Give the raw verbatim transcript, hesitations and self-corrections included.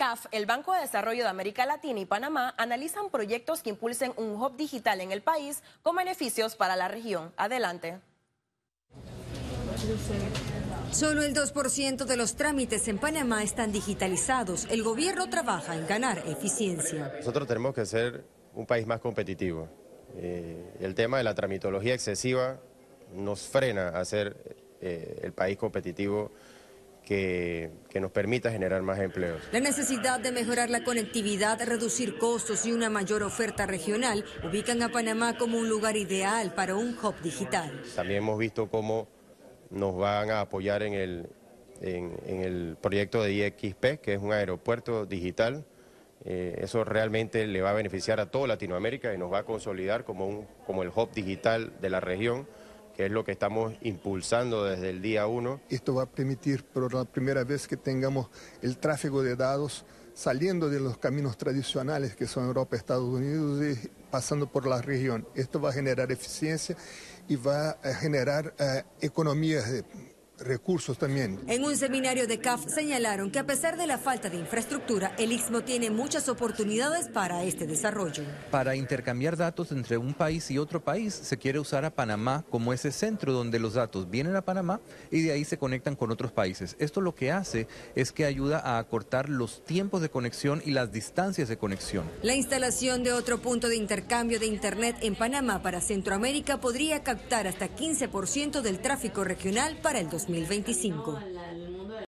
C A F, el Banco de Desarrollo de América Latina y Panamá analizan proyectos que impulsen un hub digital en el país con beneficios para la región. Adelante. Solo el dos por ciento de los trámites en Panamá están digitalizados. El gobierno trabaja en ganar eficiencia. Nosotros tenemos que ser un país más competitivo. Eh, el tema de la tramitología excesiva nos frena a ser eh, el país competitivo que, que nos permita generar más empleos. La necesidad de mejorar la conectividad, reducir costos y una mayor oferta regional ubican a Panamá como un lugar ideal para un hub digital. También hemos visto cómo nos van a apoyar en el, en, en el proyecto de I X P, que es un aeropuerto digital. Eh, eso realmente le va a beneficiar a toda Latinoamérica y nos va a consolidar como, un, como el hub digital de la región, que es lo que estamos impulsando desde el día uno. Esto va a permitir por la primera vez que tengamos el tráfico de datos saliendo de los caminos tradicionales que son Europa, Estados Unidos y pasando por la región. Esto va a generar eficiencia y va a generar eh, economías de recursos también. En un seminario de C A F señalaron que a pesar de la falta de infraestructura, el Istmo tiene muchas oportunidades para este desarrollo. Para intercambiar datos entre un país y otro país, se quiere usar a Panamá como ese centro donde los datos vienen a Panamá y de ahí se conectan con otros países. Esto lo que hace es que ayuda a acortar los tiempos de conexión y las distancias de conexión. La instalación de otro punto de intercambio de Internet en Panamá para Centroamérica podría captar hasta quince por ciento del tráfico regional para el dos mil veinticinco.